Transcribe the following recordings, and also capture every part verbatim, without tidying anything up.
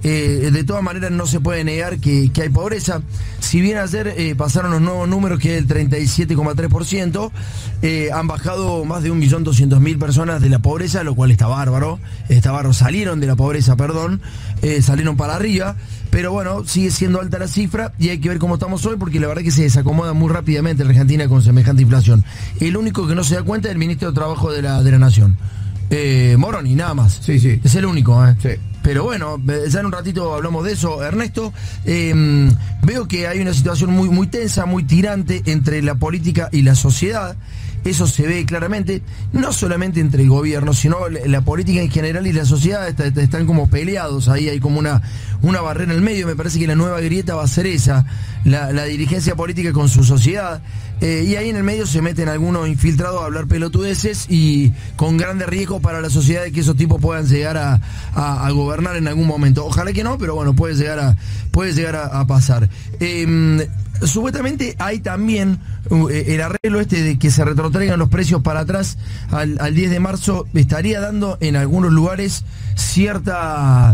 eh, de todas maneras no se puede negar que, que hay pobreza. Si bien ayer eh, pasaron los nuevos números, que es el treinta y siete coma tres por ciento, eh, han bajado más de un millón doscientos mil personas de la pobreza, lo cual está bárbaro. Está bárbaro, salieron de la pobreza, perdón, eh, salieron para arriba. Pero bueno, sigue siendo alta la cifra y hay que ver cómo estamos hoy, porque la verdad que se desacomoda muy rápidamente la Argentina con semejante inflación. El único que no se da cuenta es el ministro de Trabajo de la, de la Nación, eh, Moroni, nada más. Sí, sí. Es el único, ¿eh? Sí. Pero bueno, ya en un ratito hablamos de eso, Ernesto. Eh, veo que hay una situación muy, muy tensa, muy tirante entre la política y la sociedad. Eso se ve claramente, no solamente entre el gobierno, sino la política en general y la sociedad está, están como peleados. Ahí hay como una, una barrera en el medio. Me parece que la nueva grieta va a ser esa, la, la dirigencia política con su sociedad. Eh, y ahí en el medio se meten algunos infiltrados a hablar pelotudeces, y con grandes riesgos para la sociedad de que esos tipos puedan llegar a, a, a gobernar en algún momento. Ojalá que no, pero bueno, puede llegar a, puede llegar a, a pasar. Eh, Supuestamente hay también uh, el arreglo este de que se retrotraigan los precios para atrás al, al diez de marzo, estaría dando en algunos lugares cierta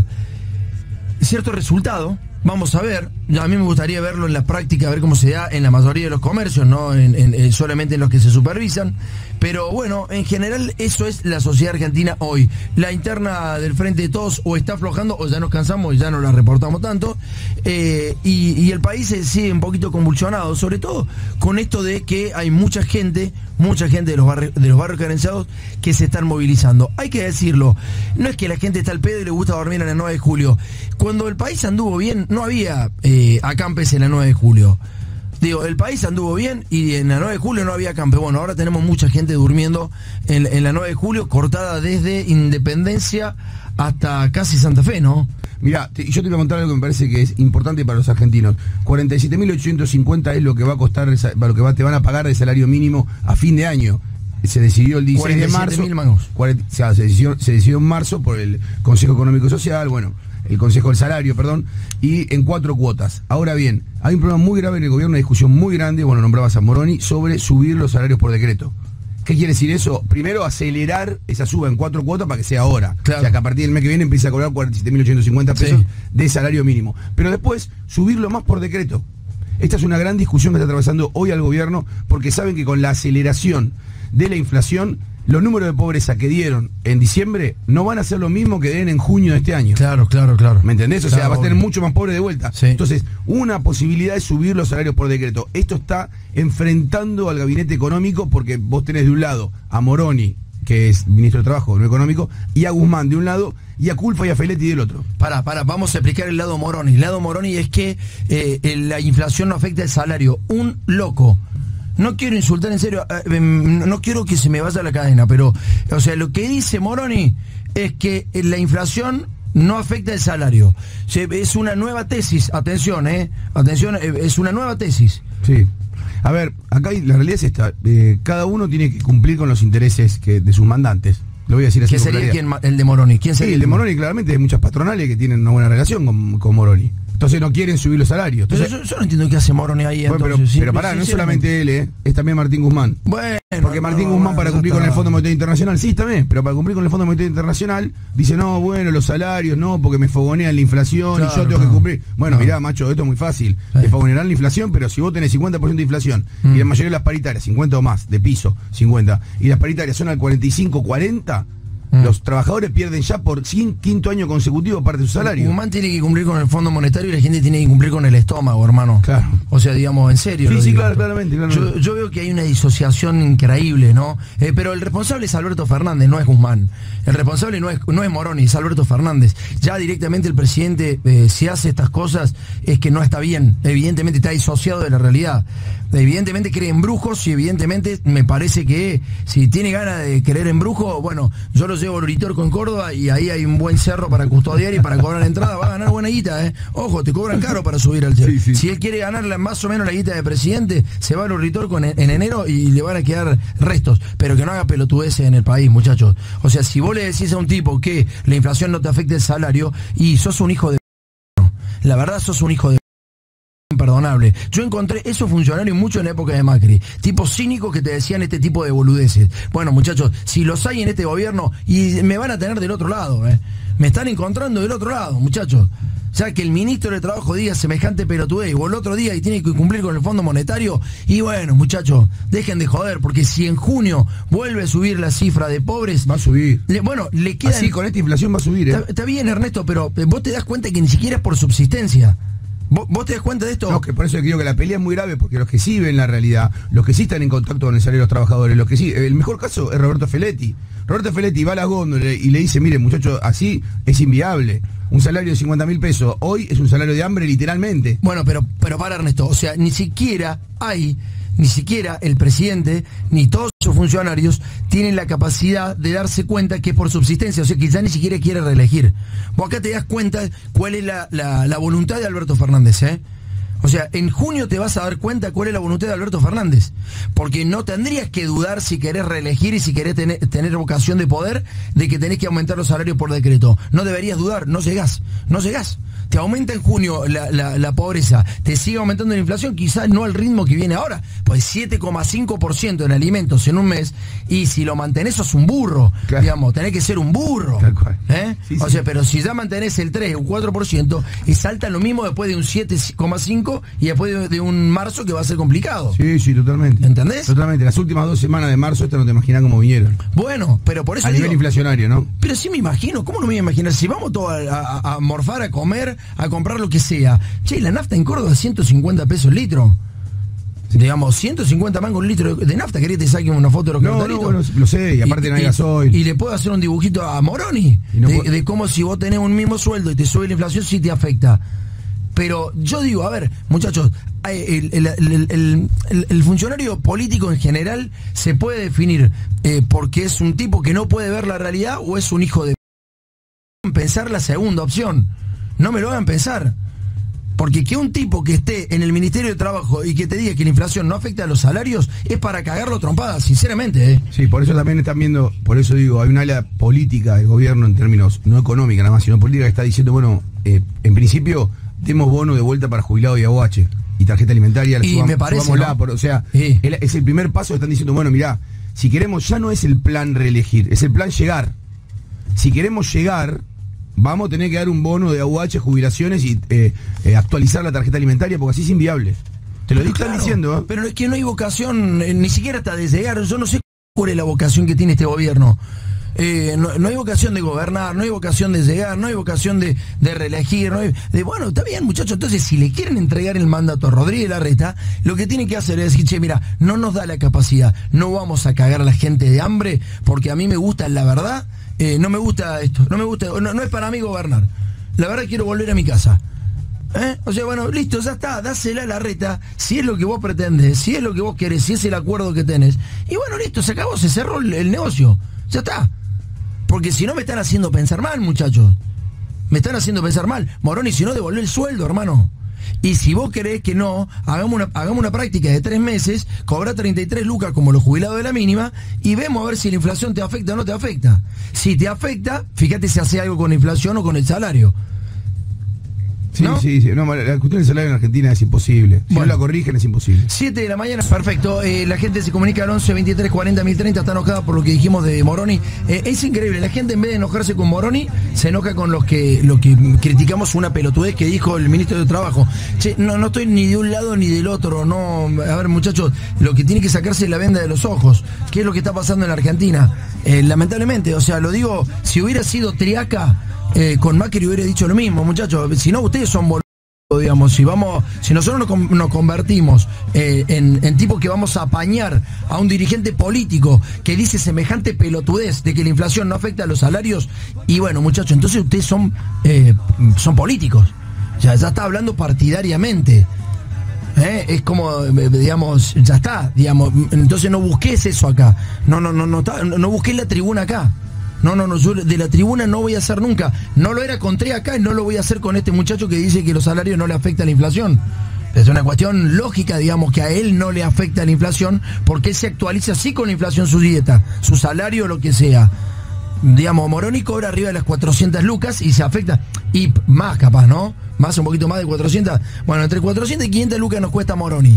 cierto resultado. Vamos a ver, a mí me gustaría verlo en la práctica, a ver cómo se da en la mayoría de los comercios, no en, en, en solamente en los que se supervisan. Pero bueno, en general eso es la sociedad argentina hoy. La interna del Frente de Todos o está aflojando o ya nos cansamos y ya no la reportamos tanto. Eh, y, y el país se sigue un poquito convulsionado, sobre todo con esto de que hay mucha gente, mucha gente de los barrios, de los barrios carenciados que se están movilizando. Hay que decirlo, no es que la gente está al pedo y le gusta dormir en el nueve de julio. Cuando el país anduvo bien, no había eh, acampes en la nueve de julio. Digo, el país anduvo bien y en la nueve de julio no había acampe. Bueno, ahora tenemos mucha gente durmiendo en, en la nueve de julio, cortada desde Independencia hasta casi Santa Fe, ¿no? Mirá, te, yo te voy a contar algo que me parece que es importante para los argentinos. cuarenta y siete mil ochocientos cincuenta es lo que va a costar, lo que va, te van a pagar de salario mínimo a fin de año. Se decidió el dieciséis de marzo. cuarenta, o sea, se decidió, se decidió en marzo por el Consejo Económico y Social, bueno, el Consejo del Salario, perdón, y en cuatro cuotas. Ahora bien, hay un problema muy grave en el gobierno, una discusión muy grande, bueno, nombrabas a Moroni, sobre subir los salarios por decreto. ¿Qué quiere decir eso? Primero, acelerar esa suba en cuatro cuotas para que sea ahora. Claro. O sea, que a partir del mes que viene empiece a cobrar cuarenta y siete mil ochocientos cincuenta pesos sí. de salario mínimo. Pero después, subirlo más por decreto. Esta es una gran discusión que está atravesando hoy al gobierno, porque saben que con la aceleración de la inflación, los números de pobreza que dieron en diciembre no van a ser lo mismo que den en junio de este año. Claro, claro, claro. ¿Me entendés? O claro, sea, vas a tener mucho más pobre de vuelta. Sí. Entonces, una posibilidad es subir los salarios por decreto. Esto está enfrentando al gabinete económico, porque vos tenés de un lado a Moroni, que es ministro de Trabajo, no económico, y a Guzmán de un lado, y a Culfas y a Feletti del otro. Pará, pará, vamos a explicar el lado Moroni. El lado Moroni es que eh, la inflación no afecta el salario. Un loco. No quiero insultar, en serio, eh, no quiero que se me vaya la cadena, pero, o sea, lo que dice Moroni es que la inflación no afecta el salario. Se, es una nueva tesis, atención, eh, atención, eh, es una nueva tesis. Sí. A ver, acá hay, la realidad es esta, eh, cada uno tiene que cumplir con los intereses que, de sus mandantes. Lo voy a decir así. ¿Qué sería quién, el de Moroni? ¿Quién sería sí, el de Moroni? Claramente hay muchas patronales que tienen una buena relación con, con Moroni. Entonces no quieren subir los salarios. Entonces, yo, yo no entiendo qué hace Moroni ahí. Bueno, entonces, pero, sí, pero pará, no es solamente él, ¿eh? Es también Martín Guzmán. Bueno, porque Martín no, Guzmán bueno, para cumplir está. con el Fondo Monetario Internacional, sí, también, pero para cumplir con el Fondo Monetario Internacional, dice, no, bueno, los salarios, no, porque me fogonean la inflación claro, y yo tengo no. que cumplir. Bueno, no. mirá, macho, esto es muy fácil. Sí. Te fogonearán la inflación, pero si vos tenés cincuenta por ciento de inflación mm. y la mayoría de las paritarias, cincuenta o más, de piso, cincuenta, y las paritarias son al cuarenta y cinco, cuarenta, los trabajadores pierden ya por quinto año consecutivo parte de su salario. Guzmán tiene que cumplir con el Fondo Monetario y la gente tiene que cumplir con el estómago, hermano. Claro. O sea, digamos, en serio. Sí, sí, digo. claro, claramente. claramente. Yo, yo veo que hay una disociación increíble, ¿no? Eh, pero el responsable es Alberto Fernández, no es Guzmán. El responsable no es, no es Moroni, es Alberto Fernández. Ya directamente el presidente, eh, si hace estas cosas, es que no está bien. Evidentemente está disociado de la realidad. Evidentemente cree en brujos y evidentemente me parece que si tiene ganas de creer en brujos, bueno, yo lo llevo al Uritorco en Córdoba y ahí hay un buen cerro para custodiar y para cobrar la entrada, va a ganar buena guita, ¿eh? Ojo, te cobran caro para subir al cerro. Sí, sí. Si él quiere ganar más o menos la guita de presidente, se va al Uritorco en, en enero y le van a quedar restos, pero que no haga pelotudeces en el país, muchachos. O sea, si vos le decís a un tipo que la inflación no te afecta el salario y sos un hijo de... La verdad sos un hijo de... imperdonable. Yo encontré esos funcionarios mucho en la época de Macri, tipos cínicos que te decían este tipo de boludeces. Bueno, muchachos, si los hay en este gobierno, y me van a tener del otro lado, ¿eh? Me están encontrando del otro lado, muchachos. Ya que el ministro de Trabajo diga semejante pelotudez, o el otro día y tiene que cumplir con el Fondo Monetario, y bueno, muchachos, dejen de joder, porque si en junio vuelve a subir la cifra de pobres... Va a subir. Le, bueno, le queda... Así, con esta inflación va a subir, ¿eh? Está, está bien, Ernesto, pero vos te das cuenta que ni siquiera es por subsistencia. ¿Vos, vos te das cuenta de esto? No, que por eso digo que la pelea es muy grave, porque los que sí ven la realidad, los que sí están en contacto con el salario de los trabajadores, los que sí... El mejor caso es Roberto Feletti. Roberto Feletti va a las góndolas y le dice, mire, muchachos, así es inviable. Un salario de cincuenta mil pesos hoy es un salario de hambre literalmente. Bueno, pero, pero para, Ernesto, o sea, ni siquiera hay, ni siquiera el presidente, ni todos sus funcionarios tienen la capacidad de darse cuenta que es por subsistencia, o sea, quizás ni siquiera quiere reelegir. Vos acá te das cuenta cuál es la, la, la voluntad de Alberto Fernández, ¿eh? O sea, en junio te vas a dar cuenta cuál es la voluntad de Alberto Fernández. Porque no tendrías que dudar si querés reelegir y si querés tener, tener vocación de poder de que tenés que aumentar los salarios por decreto. No deberías dudar, no llegás, no llegás. Te aumenta en junio la, la, la pobreza, te sigue aumentando la inflación, quizás no al ritmo que viene ahora, pues siete coma cinco por ciento en alimentos en un mes, y si lo mantenés sos un burro, claro. Digamos, tenés que ser un burro. Tal cual. ¿Eh? Sí, o sí. sea, pero si ya mantenés el tres o cuatro por ciento, y salta lo mismo después de un siete coma cinco y después de, de un marzo que va a ser complicado. Sí, sí, totalmente. ¿Entendés? Totalmente. Las últimas dos semanas de marzo, esta no te imaginas cómo vinieron. Bueno, pero por eso a nivel digo, inflacionario, ¿no? Pero sí me imagino, ¿cómo no me voy a imaginar? Si vamos todos a, a, a morfar, a comer, a comprar lo que sea. Che, la nafta en Córdoba ciento cincuenta pesos el litro. Digamos, ciento cincuenta mangos un litro de nafta. ¿Querés que te saque una foto de los no, cartelitos? No, bueno, lo sé, y aparte y, no hay gasoil. Y, y le puedo hacer un dibujito a Moroni no de, de cómo si vos tenés un mismo sueldo y te sube la inflación, sí te afecta. Pero yo digo, a ver, muchachos, el, el, el, el, el, el funcionario político en general se puede definir eh, porque es un tipo que no puede ver la realidad o es un hijo de... Pensar la segunda opción. No me lo hagan pensar. Porque que un tipo que esté en el Ministerio de Trabajo y que te diga que la inflación no afecta a los salarios es para cagarlo trompadas, sinceramente. ¿eh? Sí, por eso también están viendo, por eso digo, hay una ala política del gobierno en términos no económica nada más, sino política que está diciendo, bueno, eh, en principio demos bono de vuelta para jubilados y A U H y tarjeta alimentaria. Y subamos, me parece, ¿no? por, o sea, sí. el, es el primer paso, están diciendo, bueno, mirá, si queremos, ya no es el plan reelegir, es el plan llegar. Si queremos llegar... Vamos a tener que dar un bono de A U H, jubilaciones y eh, eh, actualizar la tarjeta alimentaria porque así es inviable. Te lo están claro, diciendo. ¿eh? Pero es que no hay vocación, eh, ni siquiera hasta de llegar. Yo no sé cuál es la vocación que tiene este gobierno. Eh, no, no hay vocación de gobernar, no hay vocación de llegar, no hay vocación de, de reelegir. No hay, de, bueno, está bien, muchachos. Entonces, si le quieren entregar el mandato a Rodríguez Larreta, lo que tienen que hacer es decir, che, mira, no nos da la capacidad, no vamos a cagar a la gente de hambre porque a mí me gusta la verdad. Eh, no me gusta esto, no me gusta, no, no es para mí gobernar. La verdad quiero volver a mi casa. ¿Eh? O sea, bueno, listo, ya está, dásela a Larreta, si es lo que vos pretendés, si es lo que vos querés, si es el acuerdo que tenés. Y bueno, listo, se acabó, se cerró el, el negocio. Ya está. Porque si no me están haciendo pensar mal, muchachos. Me están haciendo pensar mal. Moroni, si no, devolvé el sueldo, hermano. Y si vos querés que no, hagamos una, hagamos una práctica de tres meses, cobra treinta y tres lucas como los jubilados de la mínima y vemos a ver si la inflación te afecta o no te afecta. Si te afecta, fíjate si hace algo con la inflación o con el salario. Sí, ¿no? sí, sí. No, la cuestión del salario en Argentina es imposible. Si bueno, no la corrigen es imposible. siete de la mañana, perfecto. Eh, la gente se comunica al once, veintitrés, cuarenta, mil treinta, está enojada por lo que dijimos de Moroni. Eh, es increíble, la gente en vez de enojarse con Moroni, se enoja con los que, lo que criticamos una pelotudez que dijo el ministro de Trabajo. Che, no, no estoy ni de un lado ni del otro, no. A ver, muchachos, lo que tiene que sacarse es la venda de los ojos. ¿Qué es lo que está pasando en la Argentina? Eh, lamentablemente, o sea, lo digo, si hubiera sido Triaca, Eh, con Macri hubiera dicho lo mismo, muchachos. Si no, ustedes son boludos, digamos. Si vamos, si nosotros nos, nos convertimos eh, en, en tipos que vamos a apañar a un dirigente político que dice semejante pelotudez de que la inflación no afecta a los salarios, y bueno, muchachos, entonces ustedes son eh, son políticos. Ya, ya está hablando partidariamente. ¿Eh? Es como, digamos, ya está, digamos. Entonces no busques eso acá. No, no, no, no, no, no busques la tribuna acá. No, no, no, yo de la tribuna no voy a hacer nunca. No lo era con Tre acá y no lo voy a hacer con este muchacho que dice que los salarios no le afectan la inflación. Es una cuestión lógica, digamos, que a él no le afecta la inflación porque él se actualiza así con la inflación su dieta, su salario, lo que sea. Digamos, Moroni cobra arriba de las cuatrocientas lucas y se afecta, y más capaz, ¿no? Más, un poquito más de cuatrocientas. Bueno, entre cuatrocientas y quinientas lucas nos cuesta Moroni.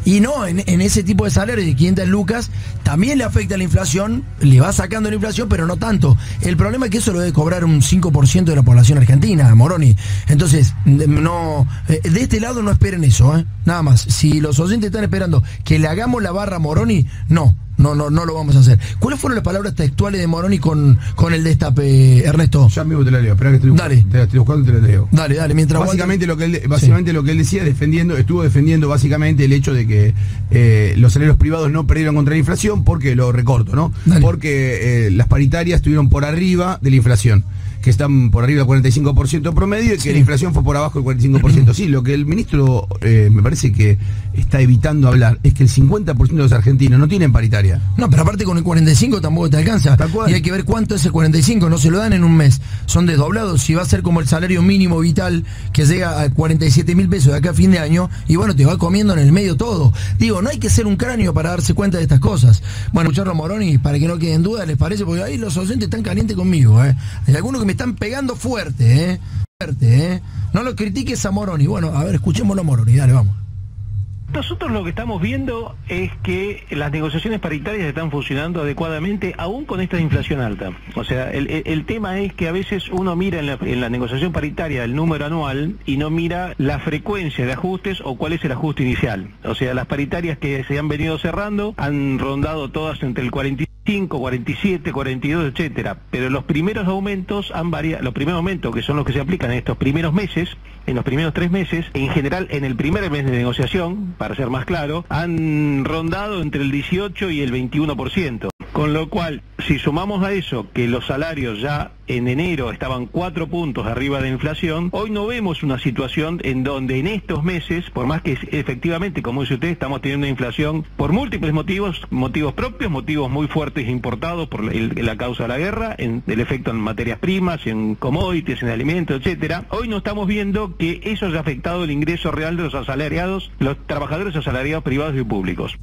Y no, en, en ese tipo de salarios de quinientas lucas también le afecta la inflación, le va sacando la inflación, pero no tanto. El problema es que eso lo debe cobrar un cinco por ciento de la población argentina, Moroni. Entonces, no, de este lado no esperen eso, ¿eh? Nada más. Si los oyentes están esperando que le hagamos la barra a Moroni, no. No, no, no lo vamos a hacer. ¿Cuáles fueron las palabras textuales de Moroni con, con el destape, Ernesto? Ya mismo te la leo, espera que estoy, dale. Te la estoy buscando y te la leo. Dale, dale, mientras básicamente lo que él, básicamente sí. lo que él decía, defendiendo, estuvo defendiendo básicamente el hecho de que eh, los salarios privados no perdieron contra la inflación, porque lo recorto, ¿no? Dale. Porque eh, las paritarias estuvieron por arriba de la inflación, que están por arriba del cuarenta y cinco por ciento promedio y que sí. la inflación fue por abajo del cuarenta y cinco por ciento. Sí, lo que el ministro eh, me parece que está evitando hablar es que el cincuenta por ciento de los argentinos no tienen paritaria. No, pero aparte con el cuarenta y cinco tampoco te alcanza. Y hay que ver cuánto es el cuarenta y cinco, no se lo dan en un mes. Son desdoblados, si va a ser como el salario mínimo vital que llega a cuarenta y siete mil pesos de acá a fin de año, y bueno, te va comiendo en el medio todo. Digo, no hay que ser un cráneo para darse cuenta de estas cosas. Bueno, escucharlo a Moroni, para que no queden dudas, ¿les parece? Porque ahí los oyentes están calientes conmigo, ¿eh? Hay algunos que me están pegando fuerte, ¿eh? Fuerte, ¿eh? No lo critiques a Moroni. Bueno, a ver, escuchémoslo a Moroni, dale, vamos. Nosotros lo que estamos viendo es que las negociaciones paritarias están funcionando adecuadamente, aún con esta inflación alta. O sea, el, el, el tema es que a veces uno mira en la, en la negociación paritaria el número anual y no mira la frecuencia de ajustes o cuál es el ajuste inicial. O sea, las paritarias que se han venido cerrando han rondado todas entre el cuarenta y cinco, cuarenta y siete, cuarenta y dos, etcétera. Pero los primeros aumentos han variado, los primeros aumentos que son los que se aplican en estos primeros meses, en los primeros tres meses, en general en el primer mes de negociación, para ser más claro, han rondado entre el dieciocho y el veintiuno por ciento. Con lo cual, si sumamos a eso que los salarios ya en enero estaban cuatro puntos arriba de inflación, hoy no vemos una situación en donde en estos meses, por más que efectivamente, como dice usted, estamos teniendo una inflación por múltiples motivos, motivos propios, motivos muy fuertes importados por el, la causa de la guerra, en, el efecto en materias primas, en commodities, en alimentos, etcétera. Hoy no estamos viendo que eso haya afectado el ingreso real de los asalariados, los trabajadores asalariados privados y públicos.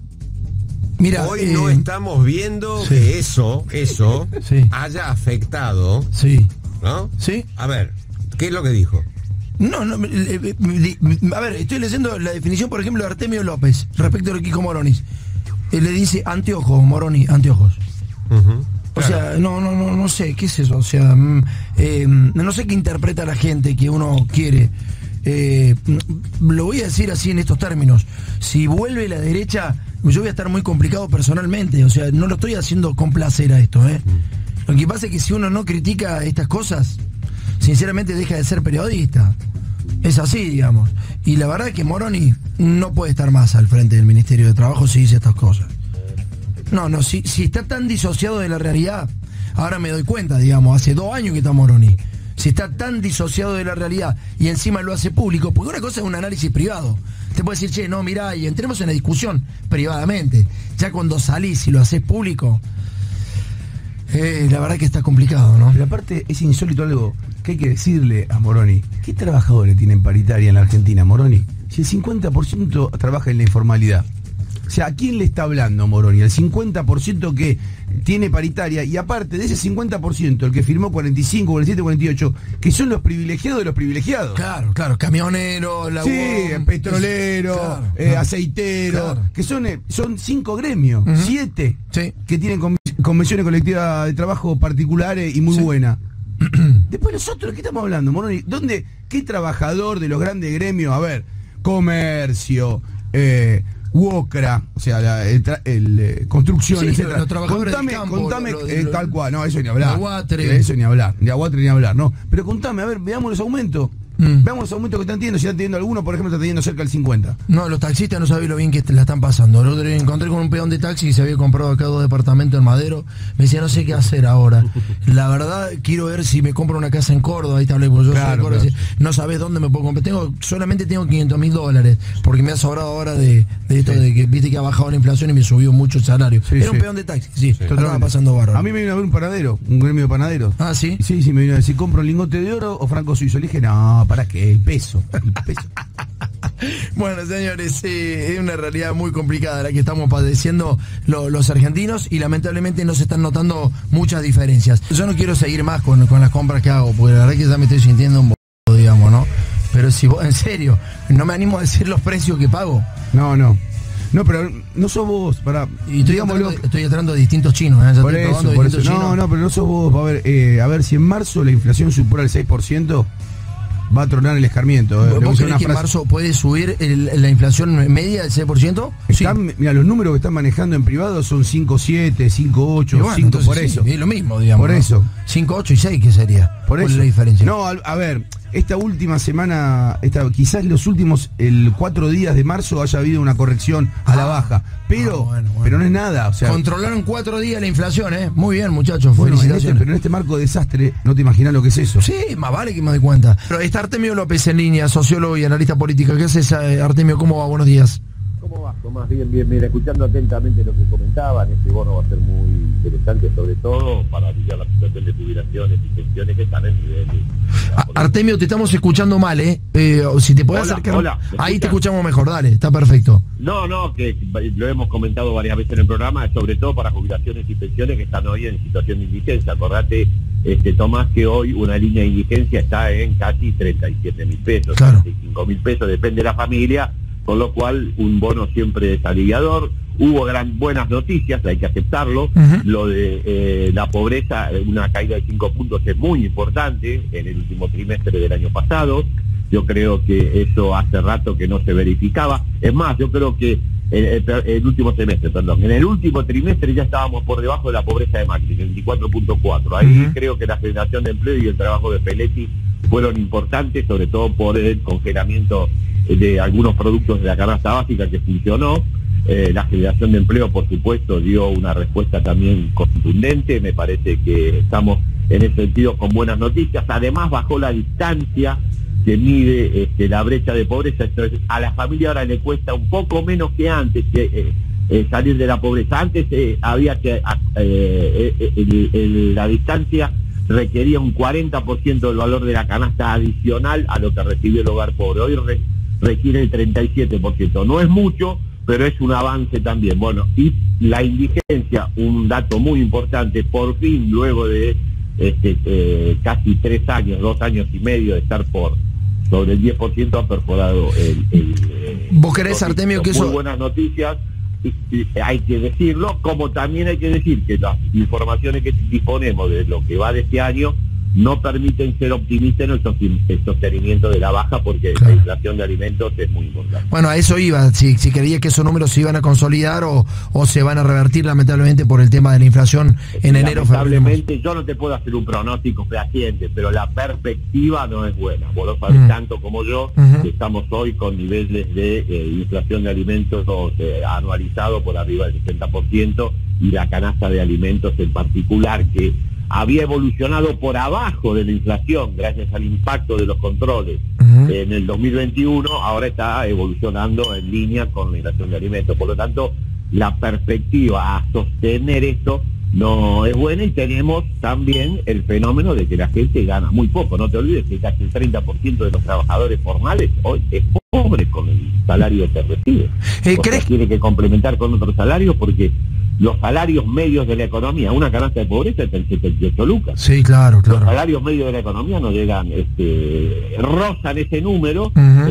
Mira, hoy eh, no estamos viendo sí. que eso, eso sí. haya afectado. Sí. ¿No? Sí. A ver, ¿qué es lo que dijo? No, no, eh, eh, a ver, estoy leyendo la definición, por ejemplo, de Artemio López, respecto a lo que dijo Moroni. Él le dice anteojos, Moroni, anteojos. Uh-huh. O claro. sea, no, no, no, no sé, ¿qué es eso? O sea, eh, no sé qué interpreta la gente que uno quiere. Eh, lo voy a decir así en estos términos. Si vuelve la derecha, yo voy a estar muy complicado personalmente. O sea, no lo estoy haciendo con placer a esto, ¿eh? Lo que pasa es que si uno no critica estas cosas, sinceramente deja de ser periodista. Es así, digamos. Y la verdad es que Moroni no puede estar más al frente del Ministerio de Trabajo si dice estas cosas. No, no, si, si está tan disociado de la realidad, ahora me doy cuenta, digamos, hace dos años que está Moroni. Si está tan disociado de la realidad y encima lo hace público, porque una cosa es un análisis privado. Te puede decir, che, no, mirá, y entremos en la discusión privadamente. Ya cuando salís y lo haces público, eh, la verdad que está complicado, ¿no? Pero aparte es insólito algo que hay que decirle a Moroni. ¿Qué trabajadores tienen paritaria en la Argentina, Moroni? Si el cincuenta por ciento trabaja en la informalidad. O sea, ¿a quién le está hablando Moroni? El cincuenta por ciento que tiene paritaria, y aparte de ese cincuenta por ciento, el que firmó cuarenta y cinco, cuarenta y siete, cuarenta y ocho, que son los privilegiados de los privilegiados. Claro, claro, camionero, la sí, U O M, petrolero, claro, eh, claro, aceitero, claro. que son, eh, son cinco gremios, uh-huh. siete, sí. que tienen convenciones colectivas de trabajo particulares y muy sí. buenas. Después nosotros, ¿qué estamos hablando, Moroni? ¿Dónde, qué trabajador de los grandes gremios? A ver, comercio, eh... UOCRA, o sea, la, el, el, el construcción, sí, etcétera. Contame, campo, contame lo, lo, eh, lo, tal cual, no, eso ni hablar. Aguatre. Eso ni hablar, de Aguatre ni hablar, no. Pero contame, a ver, veamos los aumentos. Mm. Veamos los aumentos que están teniendo. Si están teniendo alguno, por ejemplo, está teniendo cerca del cincuenta. No, los taxistas no saben lo bien que la están pasando. El otro día encontré con un peón de taxi que se había comprado acá dos departamentos en Madero. Me decía, no sé qué hacer ahora. La verdad, quiero ver si me compro una casa en Córdoba. Ahí está hablando, yo claro, soy de Córdoba. Claro. No sabes dónde me puedo comprar. Tengo, solamente tengo quinientos mil dólares. Porque me ha sobrado ahora de, de esto sí. de que viste que ha bajado la inflación y me subió mucho el salario. Sí, Era sí. un peón de taxi, sí. sí. Estaba pasando bárbaro. A mí me vino a ver un panadero, un gremio de panaderos. Ah, sí. Sí, sí, me vino a decir, ¿compro un lingote de oro o franco suizo? Le dije, no, ¿para qué? El peso. El peso. Bueno, señores, eh, es una realidad muy complicada la que estamos padeciendo lo, los argentinos y lamentablemente no se están notando muchas diferencias. Yo no quiero seguir más con, con las compras que hago, porque la verdad que ya me estoy sintiendo un b****, digamos, ¿no? Pero si vos, en serio, no me animo a decir los precios que pago. No, no. No, pero no sos vos, para. Y estoy hablando, estoy hablando de distintos chinos, ¿eh? Ya por eso, por eso. No, chinos. no, pero no sos vos. A ver, eh, a ver, si en marzo la inflación supera el seis por ciento, va a tronar el escarmiento. ¿Vos, ¿vos crees que en marzo puede subir el, la inflación media del seis por ciento? Están, sí. Mira, los números que están manejando en privado son cinco coma siete, cinco coma ocho, bueno, cinco por eso. Sí, es lo mismo, digamos. Por eso. cinco coma ocho y seis, ¿qué sería? Por eso. ¿Cuál es la diferencia? No, a, a ver, esta última semana, esta, quizás los últimos el cuatro días de marzo haya habido una corrección a ah, la baja, pero, ah, bueno, bueno. pero no es nada. O sea, controlaron cuatro días la inflación, ¿eh? Muy bien, muchachos, bueno, felicitaciones. En este, pero en este marco de desastre, no te imaginas lo que es eso. Sí, más vale que me doy cuenta. Pero está Artemio López en línea, sociólogo y analista política. ¿Qué haces, Artemio? ¿Cómo va? Buenos días. ¿Cómo va, Tomás? Bien, bien, bien. Escuchando atentamente lo que comentaban, este bono va a ser muy interesante, sobre todo para aliviar la situación de jubilaciones y pensiones que están en nivel. Artemio, te estamos escuchando mal, ¿eh? eh si te puedes acercar. Hola, ahí te escuchamos mejor, dale, está perfecto. No, no, que lo hemos comentado varias veces en el programa, sobre todo para jubilaciones y pensiones que están hoy en situación de indigencia. Acordate, este, Tomás, que hoy una línea de indigencia está en casi treinta y siete mil pesos, claro. treinta y cinco mil pesos, depende de la familia. Con lo cual un bono siempre es aliviador. Hubo gran, buenas noticias, hay que aceptarlo. Uh-huh. Lo de eh, la pobreza, una caída de cinco puntos es muy importante en el último trimestre del año pasado. Yo creo que eso hace rato que no se verificaba. Es más, yo creo que el, el, el último semestre, perdón, en el último trimestre ya estábamos por debajo de la pobreza de Macri, veinticuatro punto cuatro. Ahí uh-huh. creo que la generación de empleo y el trabajo de Peletti fueron importantes, sobre todo por el congelamiento de algunos productos de la canasta básica que funcionó. Eh, la generación de empleo, por supuesto, dio una respuesta también contundente. Me parece que estamos en ese sentido con buenas noticias. Además, bajó la distancia que mide este, la brecha de pobreza. Entonces, a la familia ahora le cuesta un poco menos que antes que, eh, eh, salir de la pobreza. Antes eh, había que eh, eh, el, el, la distancia requería un cuarenta por ciento del valor de la canasta adicional a lo que recibió el hogar pobre. Hoy re, requiere el treinta y siete por ciento. No es mucho, pero es un avance también. Bueno, y la indigencia, un dato muy importante, por fin, luego de este, eh, casi tres años, dos años y medio de estar por sobre el diez por ciento, ha perforado el... el ¿Vos querés, Artemio, que eso...? Muy buenas noticias, y, y hay que decirlo, como también hay que decir que las informaciones que disponemos de lo que va de este año no permiten ser optimistas en el sostenimiento de la baja, porque claro, la inflación de alimentos es muy importante. Bueno, a eso iba, si, si creía que esos números se iban a consolidar o, o se van a revertir lamentablemente por el tema de la inflación en enero. Lamentablemente yo no te puedo hacer un pronóstico fehaciente, pero la perspectiva no es buena. Vos lo sabés uh-huh. tanto como yo, uh-huh. que estamos hoy con niveles de eh, inflación de alimentos eh, anualizado por arriba del sesenta por ciento, y la canasta de alimentos en particular, que había evolucionado por abajo de la inflación gracias al impacto de los controles uh-huh. en el dos mil veintiuno, ahora está evolucionando en línea con la inflación de alimentos. Por lo tanto, la perspectiva a sostener esto no es buena, y tenemos también el fenómeno de que la gente gana muy poco. No te olvides que casi el treinta por ciento de los trabajadores formales hoy es pobre con el salario que recibe. Eh, o sea, tiene que complementar con otros salarios, porque los salarios medios de la economía, una canasta de pobreza es el setenta y ocho lucas. Sí, claro, claro. Los salarios medios de la economía no llegan, este, rozan ese número, uh-huh.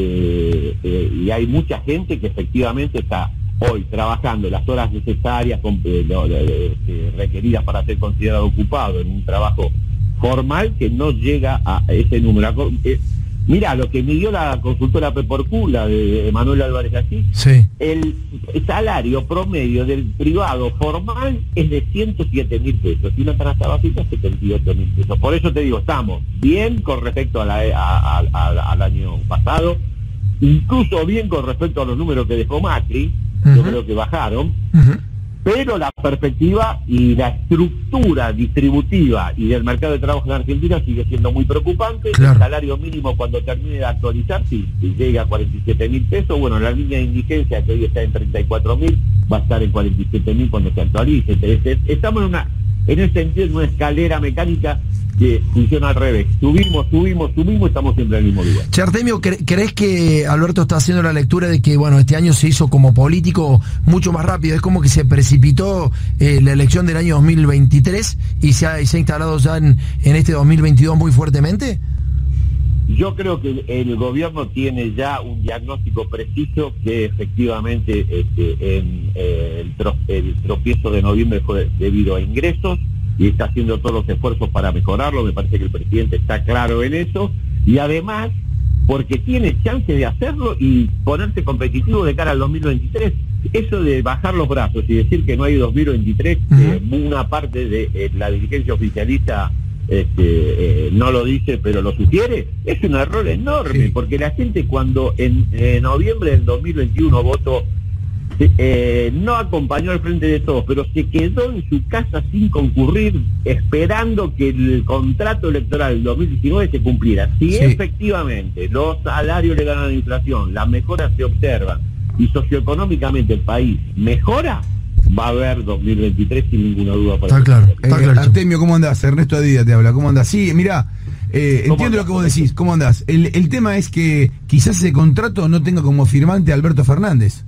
este, eh, y hay mucha gente que efectivamente está hoy trabajando las horas necesarias con, eh, lo, lo, eh, requeridas para ser considerado ocupado en un trabajo formal, que no llega a ese número. Eh, Mira, lo que midió la consultora P por Q, la de Manuel Álvarez Asís, sí. el salario promedio del privado formal es de ciento siete mil pesos, y una canasta básica setenta y ocho mil pesos. Por eso te digo, estamos bien con respecto a la, a, a, a, al año pasado, incluso bien con respecto a los números que dejó Macri, uh-huh. yo creo que bajaron, uh-huh. pero la perspectiva y la estructura distributiva y del mercado de trabajo en Argentina sigue siendo muy preocupante. Claro. El salario mínimo, cuando termine de actualizar, si, si llega a cuarenta y siete mil pesos, bueno, la línea de indigencia, que hoy está en treinta y cuatro mil, va a estar en cuarenta y siete mil cuando se actualice. Entonces, estamos en una, en ese sentido, en una escalera mecánica que funciona al revés. Subimos, subimos, subimos, estamos siempre en el mismo lugar. Che, Artemio, ¿crees que Alberto está haciendo la lectura de que, bueno, este año se hizo como político mucho más rápido? Es como que se precipitó eh, la elección del año dos mil veintitrés y se ha, y se ha instalado ya en, en este dos mil veintidós muy fuertemente. Yo creo que el gobierno tiene ya un diagnóstico preciso que efectivamente este, en, eh, el, tro, el tropiezo de noviembre fue debido a ingresos y está haciendo todos los esfuerzos para mejorarlo. Me parece que el presidente está claro en eso y además porque tiene chance de hacerlo y ponerse competitivo de cara al dos mil veintitrés. Eso de bajar los brazos y decir que no hay dos mil veintitrés, uh-huh. eh, una parte de eh, la dirigencia oficialista Este, eh, no lo dice pero lo sugiere, es un error enorme, sí. Porque la gente cuando en, en noviembre del dos mil veintiuno votó, eh, no acompañó al Frente de Todos, pero se quedó en su casa sin concurrir, esperando que el contrato electoral del dos mil diecinueve se cumpliera. Si sí. efectivamente los salarios le ganan a la inflación, las mejoras se observan y socioeconómicamente el país mejora, va a haber dos mil veintitrés sin ninguna duda. Para está claro, está eh, claro. Artemio, ¿cómo andás? Ernesto Díaz te habla, ¿cómo andás? Sí, mirá, eh, entiendo andás? Lo que vos decís, ¿cómo andás? El, el tema es que quizás ese contrato no tenga como firmante a Alberto Fernández.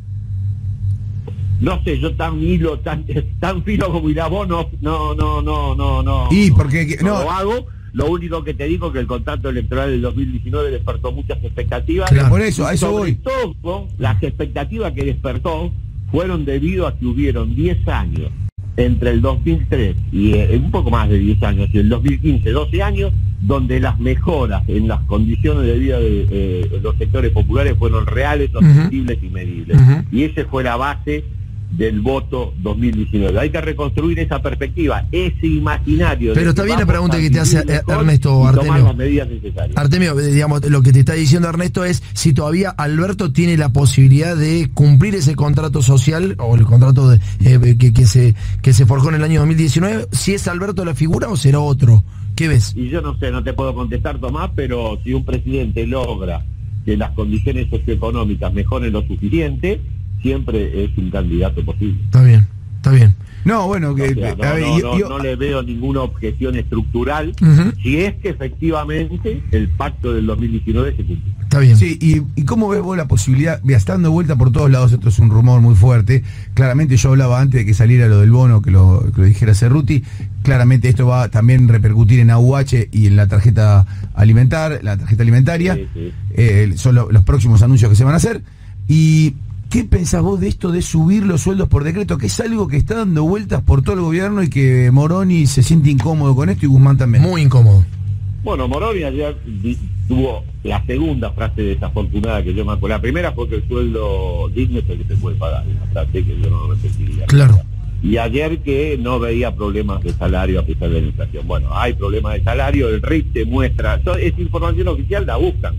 No sé, yo tan hilo, tan, tan fino como irá vos, no, no, no, no, no, no. Y porque no, no, no lo hago. Lo único que te digo es que el contrato electoral del dos mil diecinueve despertó muchas expectativas. Claro, por eso, a eso sobre voy. todo, las expectativas que despertó fueron debido a que hubieron diez años entre el dos mil tres y eh, un poco más de diez años, y el dos mil quince, doce años, donde las mejoras en las condiciones de vida de eh, los sectores populares fueron reales, sostenibles uh-huh. y medibles. Uh-huh. Y esa fue la base del voto dos mil diecinueve. Hay que reconstruir esa perspectiva, ese imaginario. Pero está bien la pregunta que te hace Ernesto Artemio. Artemio, digamos, lo que te está diciendo Ernesto es si todavía Alberto tiene la posibilidad de cumplir ese contrato social o el contrato de, eh, que, que se que se forjó en el año dos mil diecinueve, si es Alberto la figura o será otro. ¿Qué ves? Y yo no sé, no te puedo contestar, Tomás, pero si un presidente logra que las condiciones socioeconómicas mejoren lo suficiente, siempre es un candidato posible. Está bien, está bien. No, bueno, que... O sea, no, a ver, no, yo, no, yo... no le veo ninguna objeción estructural, uh-huh. si es que efectivamente el pacto del dos mil diecinueve se cumple. Está bien. Sí, y, y ¿cómo ves vos la posibilidad? Vea, está dando vuelta por todos lados, esto es un rumor muy fuerte. Claramente yo hablaba antes de que saliera lo del bono, que lo, que lo dijera Cerruti. Claramente esto va a también repercutir en A U H y en la tarjeta alimentar, la tarjeta alimentaria. Sí, sí. Eh, son lo, los próximos anuncios que se van a hacer. Y... ¿qué pensás vos de esto de subir los sueldos por decreto? Que es algo que está dando vueltas por todo el gobierno y que Moroni se siente incómodo con esto y Guzmán también. Muy incómodo. Bueno, Moroni ayer tuvo la segunda frase desafortunada que yo me acuerdo. La primera fue que el sueldo digno es el que se puede pagar. Una frase que yo no repetiría. Claro. Y ayer que no veía problemas de salario a pesar de la inflación. Bueno, hay problemas de salario, el R I C te muestra. Esa información oficial la buscan.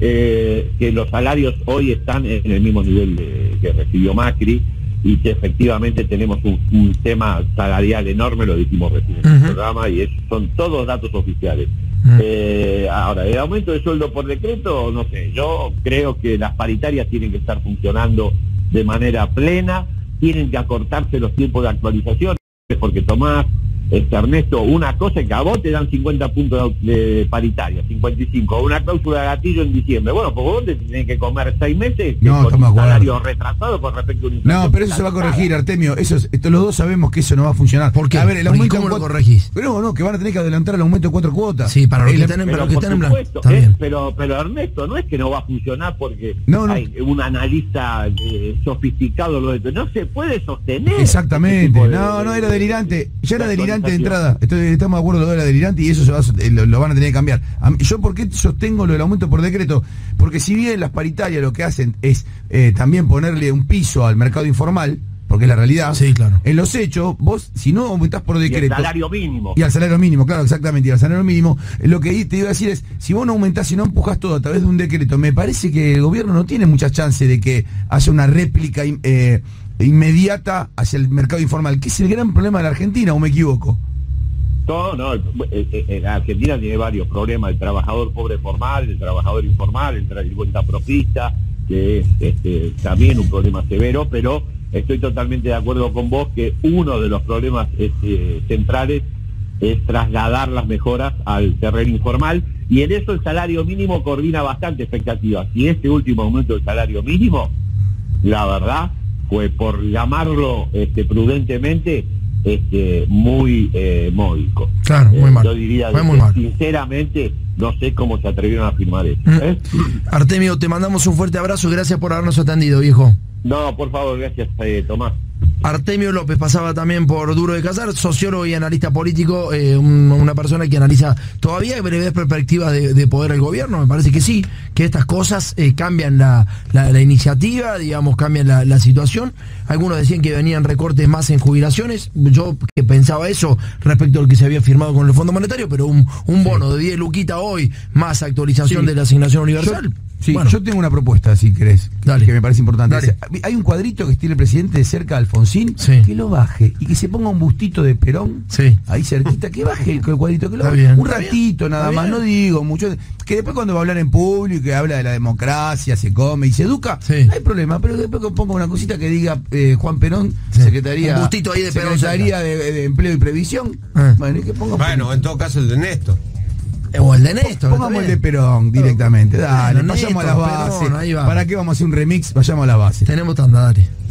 Eh, que los salarios hoy están en el mismo nivel de, que recibió Macri y que efectivamente tenemos un, un tema salarial enorme, lo dijimos recién en uh-huh. el programa, y es, son todos datos oficiales. Uh-huh. Eh, ahora, el aumento de sueldo por decreto, no sé, yo creo que las paritarias tienen que estar funcionando de manera plena, tienen que acortarse los tiempos de actualización, porque Tomás, Este, Ernesto, una cosa es que a vos te dan cincuenta puntos de paritaria, cincuenta y cinco, una cláusula de gatillo en diciembre. Bueno, pues vos te tenés que comer seis meses no, con un salario retrasado con respecto a un inflación. No, pero eso se va a corregir, Artemio. Eso es, esto, los dos sabemos que eso no va a funcionar. ¿Por qué? A ver, el aumento ¿Cómo cuatro, lo corregís? Pero no, que van a tener que adelantar el aumento de cuatro cuotas. Sí, para los el, que están en pero, los que están en blanco. Eh, pero, pero Ernesto, no es que no va a funcionar porque no, no. hay un analista eh, sofisticado, lo de, no se puede sostener. Exactamente. De, no, no, era delirante. Ya era delirante de entrada. Estoy Estamos de acuerdo, lo de la delirante y eso se va a, lo, lo van a tener que cambiar. Yo, ¿por qué sostengo lo del aumento por decreto? Porque si bien las paritarias lo que hacen es eh, también ponerle un piso al mercado informal, porque es la realidad, sí, claro. En los hechos, vos, si no aumentás por decreto... Y al salario mínimo. Y al salario mínimo, claro, exactamente, y al salario mínimo, lo que te iba a decir es, si vos no aumentás y no empujás todo a través de un decreto, me parece que el gobierno no tiene mucha chance de que haya una réplica eh, inmediata hacia el mercado informal, que es el gran problema de la Argentina, ¿o me equivoco? No, no, en Argentina tiene varios problemas, el trabajador pobre formal, el trabajador informal, el cuentaprofista, que es este, también un problema severo, pero estoy totalmente de acuerdo con vos que uno de los problemas este, centrales es trasladar las mejoras al terreno informal, y en eso el salario mínimo coordina bastante expectativas. Y este último aumento del salario mínimo, la verdad, pues por llamarlo este, prudentemente, este, muy eh, módico. Claro, muy eh, mal. Yo diría muy, que, muy mal. sinceramente, no sé cómo se atrevieron a firmar eso. ¿eh? Artemio, te mandamos un fuerte abrazo y gracias por habernos atendido, viejo. No, por favor, gracias, eh, Tomás. Artemio López pasaba también por Duro de Cazar, sociólogo y analista político, eh, un, una persona que analiza todavía breves perspectivas de, de poder del gobierno. Me parece que sí, que estas cosas eh, cambian la, la, la iniciativa, digamos, cambian la, la situación. Algunos decían que venían recortes más en jubilaciones. Yo que pensaba eso respecto al que se había firmado con el Fondo Monetario, pero un, un bono sí. de diez luquitas hoy, más actualización sí. de la asignación universal. Yo, sí, bueno. yo tengo una propuesta, si querés, Dale. que me parece importante. Dale. Hay un cuadrito que tiene el presidente cerca de Alfonsín, sí. que lo baje y que se ponga un bustito de Perón sí. ahí cerquita, que baje el, el cuadrito, que lo Está baje. bien. Un ratito Está nada bien. más, no digo mucho, que después cuando va a hablar en público, que habla de la democracia, se come y se educa, sí. no hay problema, pero después que ponga una cosita que diga eh, Juan Perón, sí. Secretaría, un bustito ahí de Perón Secretaría de, de Empleo y Previsión, ah. bueno, y que ponga bueno, en todo caso el de Néstor. O el de Néstor. Pongamos el de Perón directamente, dale, bueno, vayamos Néstor, a la base. Perón, ahí va. ¿Para qué vamos a hacer un remix? Vayamos a la base. Tenemos tanda, dale.